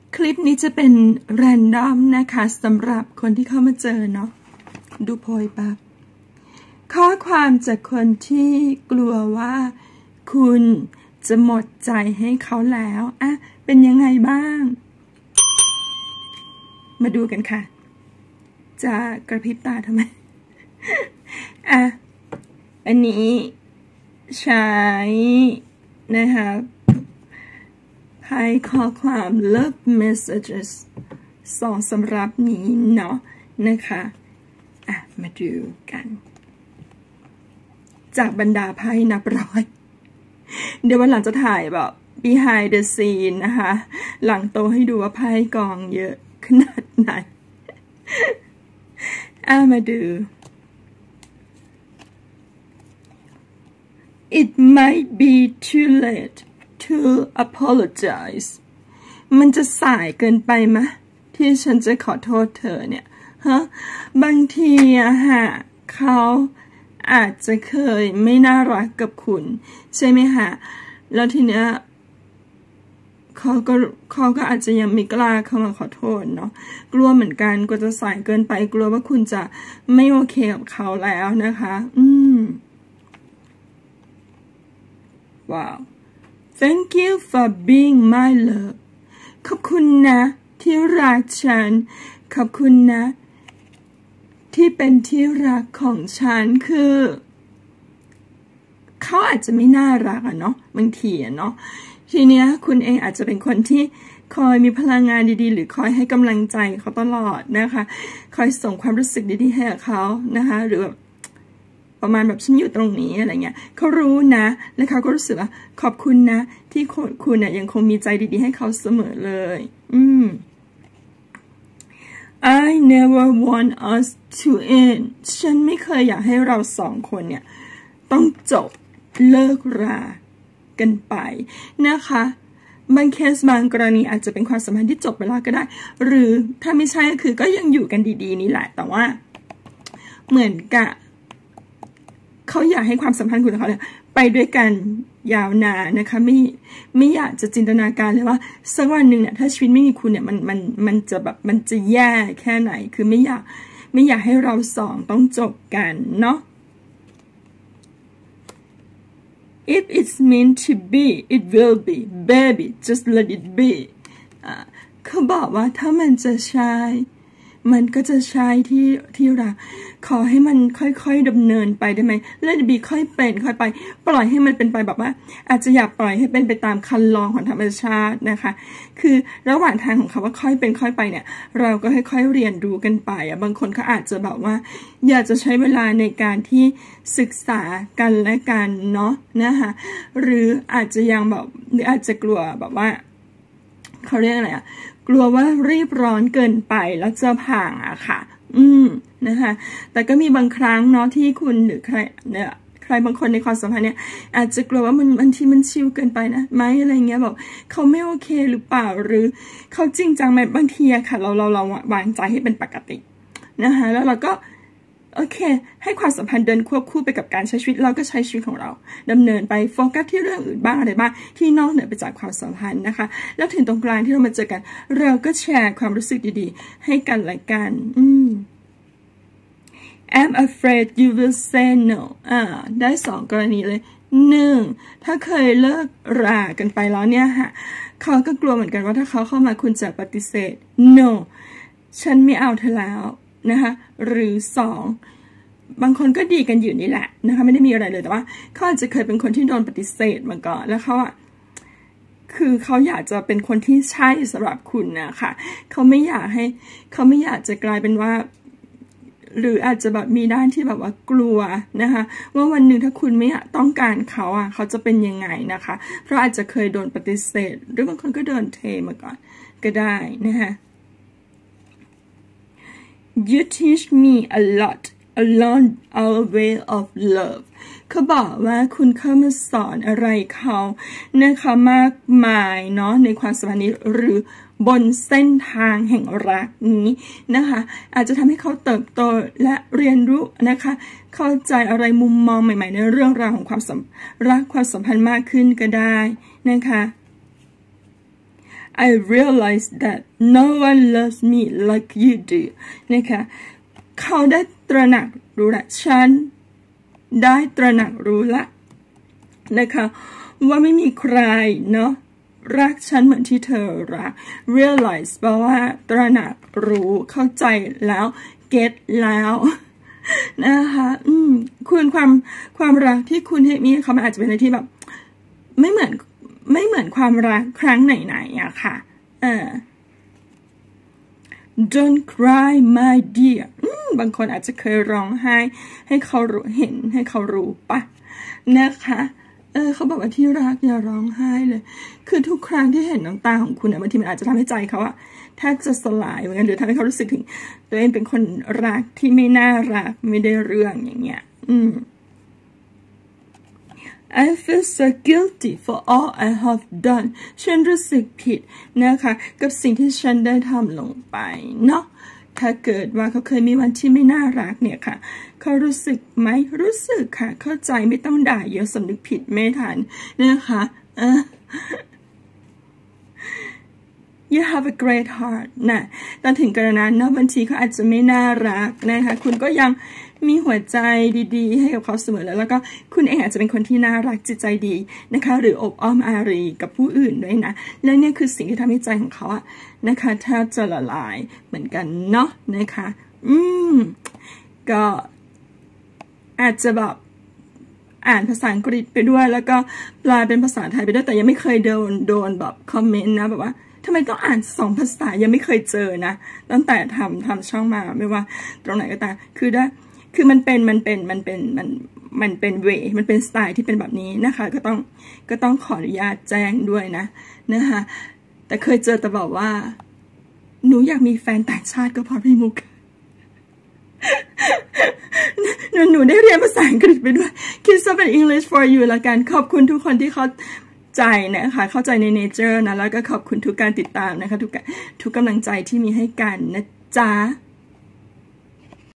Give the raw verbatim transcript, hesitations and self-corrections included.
คลิปนี้จะเป็นแรนดอมนะคะสำหรับคนที่เข้ามาเจอเนาะดูโพยปั๊บข้อความจากคนที่กลัวว่าคุณจะหมดใจให้เขาแล้วอะเป็นยังไงบ้างมาดูกันค่ะจะกระพริบตาทำไมอ่ะอันนี้ใช้นะคะให้ข้อความ love messages สองสำหรับนี้เนาะนะคะอ่ะมาดูกันจากบรรดาไพ่นับร้อยเดี๋ยววันหลังจะถ่ายแบบ behind the scene นะคะหลังโตให้ดูว่าไพ่กองเยอะขนาดไหนอ่ะมาดู It might be too late to apologize มันจะสายเกินไปไหมที่ฉันจะขอโทษเธอเนี่ยฮะบางทีอะฮะเขาอาจจะเคยไม่น่ารักกับคุณใช่ไหมฮะแล้วทีเนี้ยเขาก็เขาก็อาจจะยังไม่กล้าเข้ามาขอโทษเนาะกลัวเหมือนกันกลัวจะสายเกินไปกลัวว่าคุณจะไม่โอเคกับเขาแล้วนะคะอืมว้าว Thank you for being my love ขอบคุณนะที่รักฉันขอบคุณนะที่เป็นที่รักของฉันคือเขาอาจจะไม่น่ารักอะเนาะบางทีอะเนาะทีเนี้ยคุณเองอาจจะเป็นคนที่คอยมีพลังงานดีๆหรือคอยให้กำลังใจเขาตลอดนะคะคอยส่งความรู้สึกดีๆให้กับเขานะคะหรือแบบประมาณแบบฉันอยู่ตรงนี้อะไรเงี้ยเขารู้นะและเขาก็รู้สึกว่าขอบคุณนะที่คุณเนี่ยยังคงมีใจดีๆให้เขาเสมอเลยอืม I never want us to end ฉันไม่เคยอยากให้เราสองคนเนี่ยต้องจบเลิกรากันไปนะคะบางเคสบางกรณีอาจจะเป็นความสัมพันธ์ที่จบไปแล้วก็ได้หรือถ้าไม่ใช่ก็คือก็ยังอยู่กันดีๆนี่แหละแต่ว่าเหมือนกับเขาอยากให้ความสัมพันธ์คุณกับเขาเนี่ยไปด้วยกันยาวนานนะคะไม่ไม่อยากจะจินตนาการเลยว่าสักวันหนึ่งเนี่ยถ้าชีวิตไม่มีคุณเนี่ยมันมันมันจะแบบมันจะแย่แค่ไหนคือไม่อยากไม่อยากให้เราสองต้องจบกันเนาะIf it's meant to be, it will be, baby. Just let it be. อ่าเขาบอกว่าถ้ามันจะใช่มันก็จะใช่ที่ที่รักขอให้มันค่อยๆดำเนินไปได้ไหม Let it be ค่อยเป็นค่อยไปปล่อยให้มันเป็นไปแบบว่าอาจจะอยากปล่อยให้เป็นไปตามคันลองของธรรมชาตินะคะคือระหว่างทางของเขาว่าค่อยเป็นค่อยไปเนี่ยเราก็ค่อยๆเรียนรู้กันไปอ่ะบางคนเขาอาจจะแบบว่าอยากจะใช้เวลาในการที่ศึกษากันและกันเนาะนะคะหรืออาจจะยังแบบหรืออาจจะกลัวแบบว่าเขาเรียกอะไรอ่ะกลัวว่ารีบร้อนเกินไปแล้วจะผ่างอะค่ะอืมนะคะแต่ก็มีบางครั้งเนาะที่คุณหรือใครเนี่ยใครบางคนในความสัมพันธ์เนี่ยอาจจะกลัวว่ามันบางทีมันชิลเกินไปนะไหมอะไรเงี้ยบอกเขาไม่โอเคหรือเปล่าหรือเขาจริงจังไหมบางทีอะค่ะเราเราเราวางใจให้เป็นปกตินะคะแล้วเราก็โอเคให้ความสัมพันธ์เดินควบคู่ไปกับการใช้ชีวิตเราก็ใช้ชีวิตของเราดำเนินไปโฟกัสที่เรื่องอื่นบ้างอะไรบ้างที่นอกเหนือไปจากความสัมพันธ์นะคะแล้วถึงตรงกลางที่เรามาเจอกันเราก็แชร์ความรู้สึกดีๆให้กันและกันอืม I'm afraid you will say no อ่าได้สองกรณีเลยหนึ่งถ้าเคยเลิกรากันไปแล้วเนี่ยค่ะเขาก็กลัวเหมือนกันว่าถ้าเขาเข้ามาคุณจะปฏิเสธ no ฉันไม่เอาเธอแล้วนะคะหรือสองบางคนก็ดีกันอยู่นี่แหละนะคะไม่ได้มีอะไรเลยแต่ว่าเขาอาจจะเคยเป็นคนที่โดนปฏิเสธมาก่อนแล้วเขาอ่ะคือเขาอยากจะเป็นคนที่ใช่สำหรับคุณนะคะเขาไม่อยากให้เขาไม่อยากจะกลายเป็นว่าหรืออาจจะแบบมีด้านที่แบบว่ากลัวนะคะว่าวันหนึ่งถ้าคุณไม่ต้องการเขาอ่ะเขาจะเป็นยังไงนะคะเพราะอาจจะเคยโดนปฏิเสธหรือบางคนก็โดนเทมาก่อนก็ได้นะคะYou teach me a lot along our way of love เขาบอกว่าคุณเข้ามาสอนอะไรเขานะคะมากมายเนาะในความสัมพันธ์นี้หรือบนเส้นทางแห่งรักนี้นะคะอาจจะทำให้เขาเติบโตและเรียนรู้นะคะเข้าใจอะไรมุมมองใหม่ๆในเรื่องราวของความสัมรักความสัมพันธ์มากขึ้นก็ได้นะคะ I realize that no one loves me like you do นะคะเขาได้ตระหนักรู้ละฉันได้ตระหนักรู้ละนะคะว่าไม่มีใครเนาะรักฉันเหมือนที่เธอรัก realize แปลว่าตระหนักรู้เข้าใจแล้ว get แล้วนะคะอืมคุณความความรักที่คุณให้มีเขามันอาจจะเป็นอะไรที่แบบไม่เหมือนไม่เหมือนความรักครั้งไหนๆอะค่ะเออ Don't cry my dear บางคนอาจจะเคยร้องไห้ให้เขารู้เห็นให้เขารู้ปะนะคะเออเขาบอกว่าที่รักอย่าร้องไห้เลยคือทุกครั้งที่เห็นน้ำตาของคุณอะบางทีมันอาจจะทำให้ใจเขาอะแทบจะสลายเหมือนกันหรือทำให้เขารู้สึกถึงตัวเองเป็นคนรักที่ไม่น่ารักไม่ได้เรื่องอย่างเงี้ยอืม I feel so guilty for all I have done ฉันรู้สึกผิดนะคะกับสิ่งที่ฉันได้ทำลงไปเนาะถ้าเกิดว่าเขาเคยมีวันที่ไม่น่ารักเนี่ยค่ะเขารู้สึกไหมรู้สึกค่ะเข้าใจไม่ต้องด่าเยอะสำนึกผิดไม่ทันนะคะเออ You have a great heart นะตอนถึงกรณนั้นเนาะบางทีเขาอาจจะไม่น่ารักนะคะคุณก็ยังมีหัวใจดีๆให้กับเขาเสมอแล้วแล้วก็คุณเองอาจจะเป็นคนที่น่ารักจิตใจดีนะคะหรืออบอ้อมอารีกับผู้อื่นด้วยนะและนี่คือสิ่งที่ทำให้ใจของเขาอะนะคะแทบจะละลายเหมือนกันเนาะนะคะอืมก็อาจจะแบบอ่านภาษาอังกฤษไปด้วยแล้วก็แปลเป็นภาษาไทยไปด้วยแต่ยังไม่เคยโดนโดนแบบคอมเมนต์นะแบบว่าทำไมต้องอ่านสองภาษายังไม่เคยเจอนะตั้งแต่ทำทำช่องมาไม่ว่าตรงไหนก็ตามคือได้คือมันเป็นมันเป็นมันเป็นมันมันเป็นเวมันเป็นสไตล์ที่เป็นแบบนี้นะคะก็ต้องก็ต้องขออนุญาตแจ้งด้วยนะนะคะแต่เคยเจอแต่บอกว่าหนูอยากมีแฟนต่างชาติก็พอพี่มุกหนูหนูได้เรียนภาษาอังกฤษไปด้วย Kids of English for you ละกันขอบคุณทุกคนที่เขาใจนะคะเข้าใจในเนเจอร์นะแล้วก็ขอบคุณทุกการติดตามนะคะทุกทุกกำลังใจที่มีให้กันนะจ๊ะ